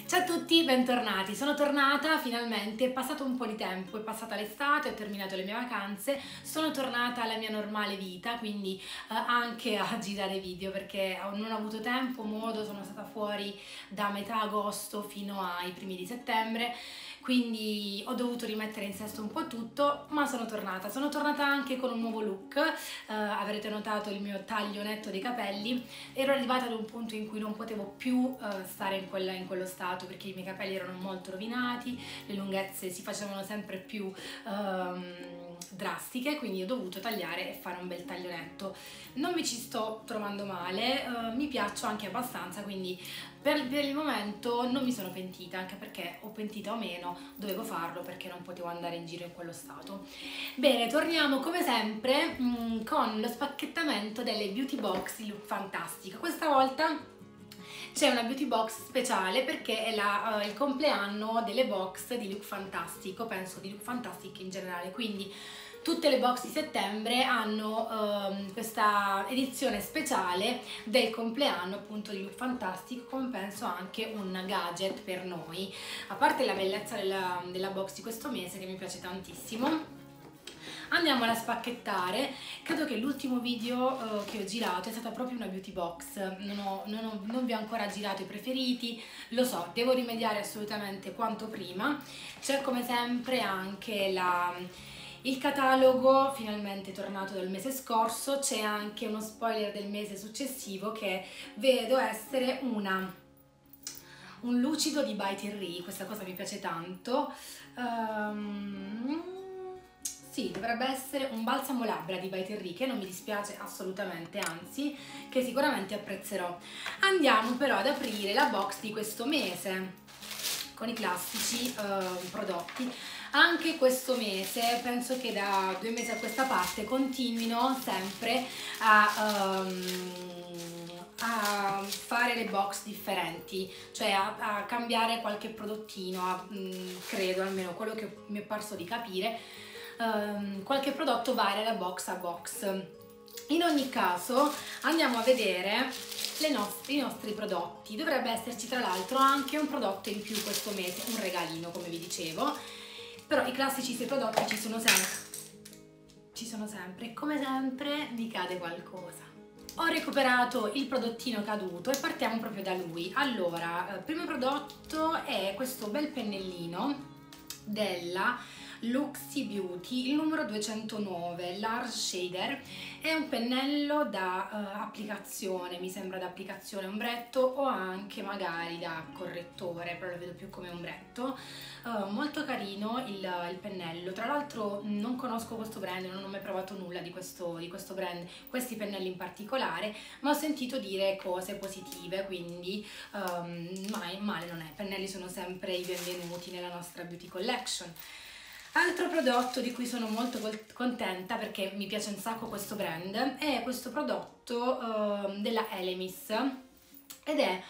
Ciao a tutti, bentornati. Sono tornata finalmente, è passato un po' di tempo, è passata l'estate, ho terminato le mie vacanze, sono tornata alla mia normale vita, quindi anche a girare video perché non ho avuto tempo, modo, sono stata fuori da metà agosto fino ai primi di settembre, quindi ho dovuto rimettere in sesto un po' tutto, ma sono tornata anche con un nuovo look. Avrete notato il mio taglio netto dei capelli. Ero arrivata ad un punto in cui non potevo più stare in quello stato perché i miei capelli erano molto rovinati, le lunghezze si facevano sempre più drastiche, quindi ho dovuto tagliare e fare un bel taglio netto. Non mi ci sto trovando male, mi piaccio anche abbastanza, quindi per il momento non mi sono pentita, anche perché o pentita o meno dovevo farlo perché non potevo andare in giro in quello stato. Bene, torniamo come sempre con lo spacchettamento delle beauty box di Look Fantastic. Questa volta c'è una beauty box speciale perché è il compleanno delle box di Look Fantastic, o penso di Look Fantastic in generale, quindi tutte le box di settembre hanno questa edizione speciale del compleanno appunto di Look Fantastic, come penso anche un gadget per noi, a parte la bellezza della box di questo mese che mi piace tantissimo. Andiamo a spacchettare. Credo che l'ultimo video che ho girato è stata proprio una beauty box, non vi ho ancora girato i preferiti, lo so, devo rimediare assolutamente quanto prima. C'è come sempre anche il catalogo finalmente tornato dal mese scorso, c'è anche uno spoiler del mese successivo che vedo essere un lucido di By Thierry. Questa cosa mi piace tanto. Sì, dovrebbe essere un balsamo labbra di By Thierry, che non mi dispiace assolutamente, anzi, che sicuramente apprezzerò. Andiamo però ad aprire la box di questo mese con i classici prodotti. Anche questo mese, penso che da 2 mesi a questa parte continuino sempre a fare le box differenti, cioè a cambiare qualche prodottino, credo, almeno quello che mi è parso di capire. Qualche prodotto varia da box a box. In ogni caso andiamo a vedere i nostri prodotti. Dovrebbe esserci tra l'altro anche un prodotto in più questo mese, un regalino come vi dicevo, però i classici 6 prodotti ci sono sempre e come sempre mi cade qualcosa. Ho recuperato il prodottino caduto e partiamo proprio da lui. Allora, primo prodotto è questo bel pennellino della Luxy Beauty, il numero 209, Large Shader. È un pennello da applicazione, mi sembra da applicazione ombretto o anche magari da correttore, però lo vedo più come ombretto. Molto carino il pennello, tra l'altro non conosco questo brand, non ho mai provato nulla di questo brand, questi pennelli in particolare, ma ho sentito dire cose positive, quindi male non è. I pennelli sono sempre i benvenuti nella nostra beauty collection. Altro prodotto di cui sono molto contenta perché mi piace un sacco questo brand è questo prodotto della Elemis ed è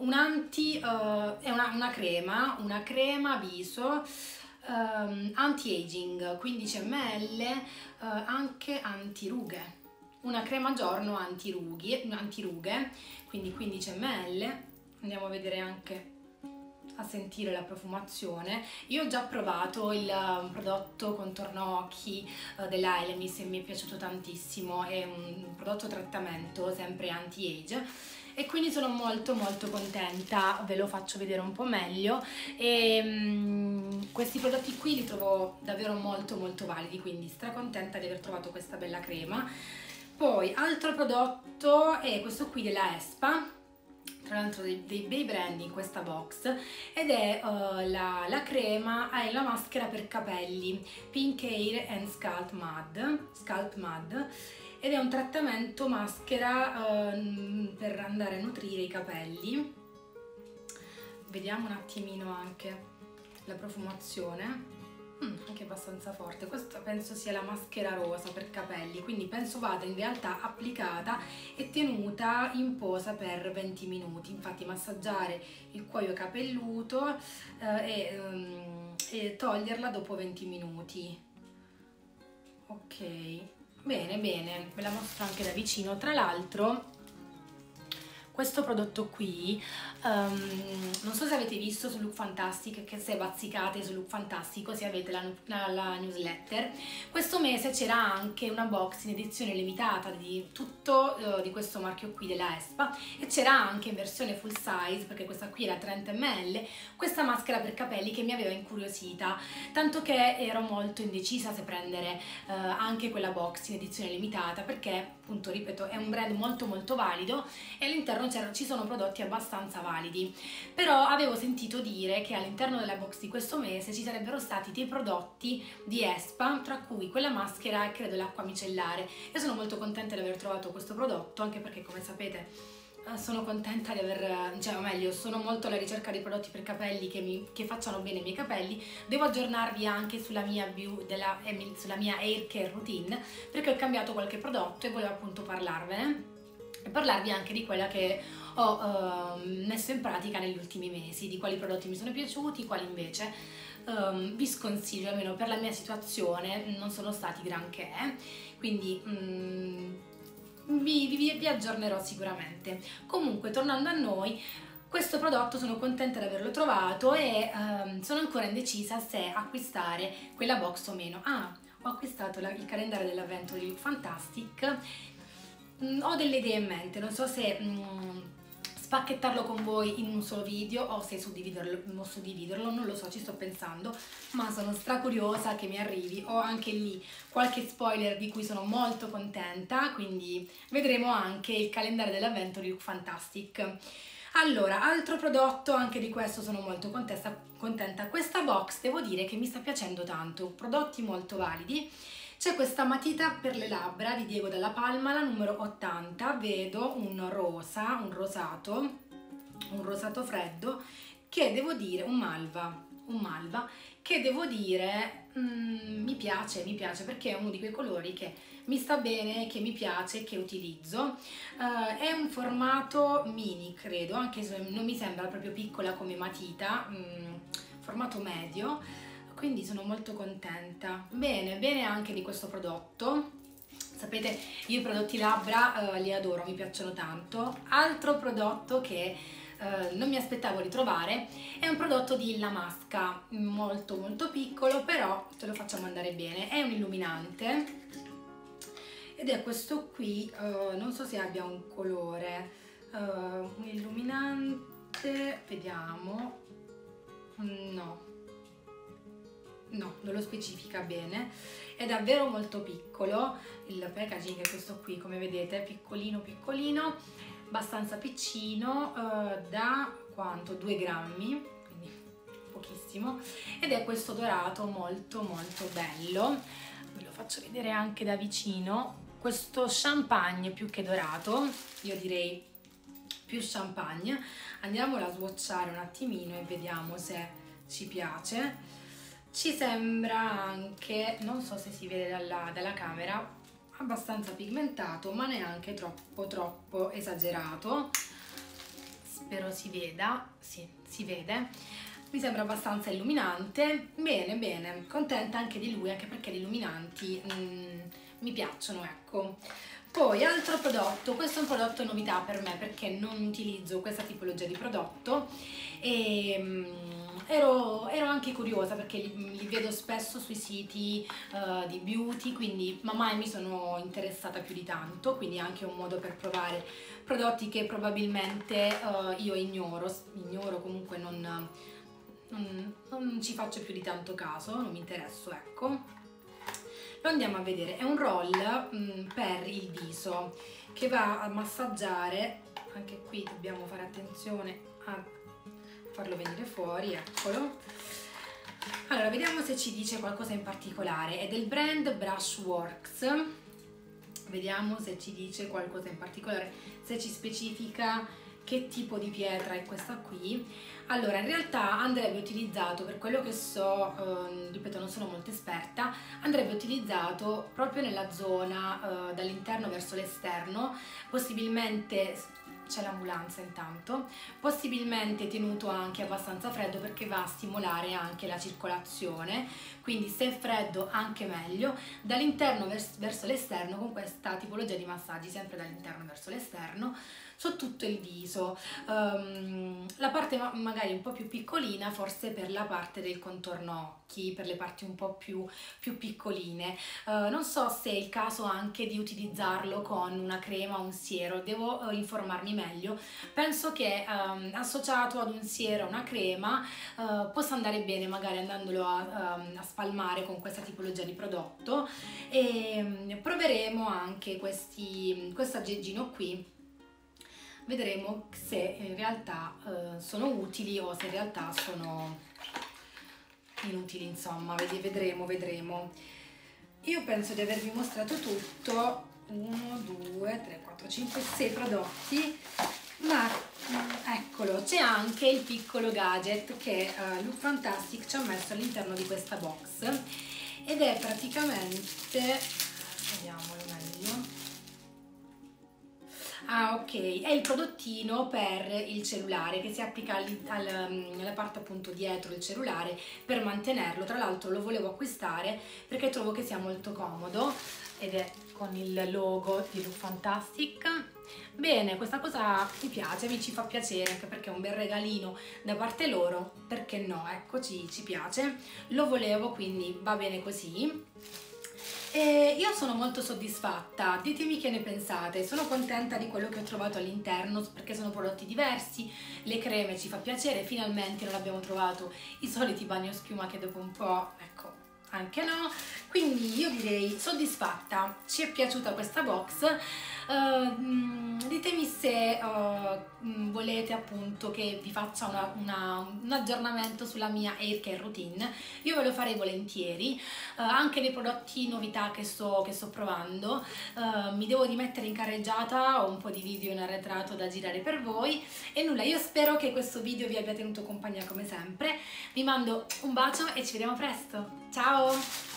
è una crema viso anti-aging, 15 ml, anche antirughe, una crema giorno antirughe, quindi 15 ml. Andiamo a vedere anche, a sentire la profumazione. Io ho già provato il prodotto contorno occhi della Elemis e mi è piaciuto tantissimo, è un prodotto trattamento sempre anti-age e quindi sono molto contenta, ve lo faccio vedere un po' meglio. Questi prodotti qui li trovo davvero molto validi, quindi stracontenta di aver trovato questa bella crema. Poi altro prodotto è questo qui della Espa, tra l'altro dei bei brand in questa box, ed è la crema, la maschera per capelli Pink Hair and Scalp Mud, ed è un trattamento maschera per andare a nutrire i capelli. Vediamo un attimino anche la profumazione. Anche abbastanza forte. Questa penso sia la maschera rosa per capelli, quindi penso vada in realtà applicata e tenuta in posa per 20 minuti. Infatti massaggiare il cuoio capelluto e toglierla dopo 20 minuti. Ok, bene, ve la mostro anche da vicino. Tra l'altro questo prodotto qui, non so se avete visto su Look Fantastic, che se bazzicate su Look Fantastic così avete la newsletter, questo mese c'era anche una box in edizione limitata di tutto di questo marchio qui della Espa, e c'era anche in versione full size, perché questa qui era 30 ml, questa maschera per capelli che mi aveva incuriosita, tanto che ero molto indecisa se prendere anche quella box in edizione limitata, perché appunto, ripeto, è un brand molto molto valido e all'interno ci sono prodotti abbastanza validi, però avevo sentito dire che all'interno della box di questo mese ci sarebbero stati dei prodotti di Espa, tra cui quella maschera e credo l'acqua micellare. Io sono molto contenta di aver trovato questo prodotto, anche perché, come sapete, sono contenta di aver, cioè, o meglio, sono molto alla ricerca di prodotti per capelli che facciano bene i miei capelli. Devo aggiornarvi anche sulla mia sulla mia hair care routine, perché ho cambiato qualche prodotto e volevo appunto parlarvene e parlarvi anche di quella che ho messo in pratica negli ultimi mesi, di quali prodotti mi sono piaciuti, quali invece vi sconsiglio, almeno per la mia situazione non sono stati granché, quindi vi aggiornerò sicuramente. Comunque, tornando a noi, questo prodotto sono contenta di averlo trovato e sono ancora indecisa se acquistare quella box o meno. Ho acquistato il calendario dell'avvento di Look Fantastic. Ho delle idee in mente, non so se spacchettarlo con voi in un solo video o se suddividerlo, non lo so, ci sto pensando, ma sono stracuriosa che mi arrivi. Ho anche lì qualche spoiler di cui sono molto contenta, quindi vedremo anche il calendario dell'avvento di Look Fantastic. Allora, altro prodotto, anche di questo sono molto contenta. Questa box devo dire che mi sta piacendo tanto, prodotti molto validi. C'è questa matita per le labbra di Diego Dalla Palma, la numero 80, vedo un rosato freddo, che devo dire, un malva, che devo dire mi piace perché è uno di quei colori che mi sta bene, che mi piace, che utilizzo. È un formato mini, credo, anche se non mi sembra proprio piccola come matita, formato medio. Quindi sono molto contenta. Bene anche di questo prodotto. Sapete, io i prodotti labbra li adoro, mi piacciono tanto. Altro prodotto che non mi aspettavo di trovare è un prodotto di La Masca, molto molto piccolo, però te lo facciamo andare bene. È un illuminante ed è questo qui, non so se abbia un colore, un illuminante, vediamo, no, non lo specifica bene, è davvero molto piccolo, il packaging è questo qui, come vedete, piccolino, abbastanza piccino, da quanto? 2 grammi, quindi pochissimo, ed è questo dorato molto molto bello. Ve lo faccio vedere anche da vicino, questo champagne più che dorato, io direi più champagne. Andiamolo a swatchare un attimino e vediamo se ci piace. Ci sembra anche, non so se si vede dalla camera, abbastanza pigmentato, ma neanche troppo esagerato. Spero si veda, sì, si vede. Mi sembra abbastanza illuminante. Bene, contenta anche di lui, anche perché gli illuminanti mi piacciono, ecco. Poi, altro prodotto, questo è un prodotto novità per me perché non utilizzo questa tipologia di prodotto e ero anche curiosa perché li vedo spesso sui siti di beauty, quindi mai mi sono interessata più di tanto, quindi è anche un modo per provare prodotti che probabilmente io ignoro, comunque non ci faccio più di tanto caso, non mi interesso, ecco. Lo andiamo a vedere, è un roll per il viso che va a massaggiare, anche qui dobbiamo fare attenzione a farlo venire fuori, eccolo. Allora, vediamo se ci dice qualcosa in particolare, è del brand Brushworks, vediamo se ci dice qualcosa in particolare, se ci specifica che tipo di pietra è questa qui. Allora, in realtà andrebbe utilizzato, per quello che so, ripeto, non sono molto esperta, andrebbe utilizzato proprio nella zona dall'interno verso l'esterno, possibilmente, c'è l'ambulanza intanto, possibilmente tenuto anche abbastanza freddo perché va a stimolare anche la circolazione, quindi se è freddo anche meglio, dall'interno verso l'esterno con questa tipologia di massaggi, sempre dall'interno verso l'esterno, su tutto il viso. La parte magari un po' più piccolina forse per la parte del contorno occhi, per le parti un po' più piccoline. Non so se è il caso anche di utilizzarlo con una crema o un siero, devo informarmi meglio. Penso che associato ad un siero o una crema possa andare bene, magari andandolo a spalmare con questa tipologia di prodotto, e proveremo anche questo aggeggino qui. Vedremo se in realtà sono utili o se in realtà sono inutili, insomma, vedremo. Io penso di avervi mostrato tutto, 1, 2, 3, 4, 5, 6 prodotti, ma eccolo, c'è anche il piccolo gadget che Lookfantastic ci ha messo all'interno di questa box, ed è praticamente, vediamolo meglio. Ah, ok, è il prodottino per il cellulare che si applica alla parte appunto dietro il cellulare per mantenerlo. Tra l'altro lo volevo acquistare perché trovo che sia molto comodo ed è con il logo di Lookfantastic. Bene, questa cosa mi piace, mi ci fa piacere, anche perché è un bel regalino da parte loro, perché no, ecco, ci piace, lo volevo, quindi va bene così. E io sono molto soddisfatta, ditemi che ne pensate, sono contenta di quello che ho trovato all'interno perché sono prodotti diversi, le creme ci fa piacere, finalmente non abbiamo trovato i soliti bagnoschiuma che dopo un po', ecco, anche no, quindi io direi soddisfatta, ci è piaciuta questa box. Ditemi se volete appunto che vi faccia un aggiornamento sulla mia hair care routine, io ve lo farei volentieri, anche dei prodotti novità che sto provando. Mi devo rimettere in carreggiata, ho un po' di video in arretrato da girare per voi e nulla, io spero che questo video vi abbia tenuto compagnia come sempre, vi mando un bacio e ci vediamo presto, ciao!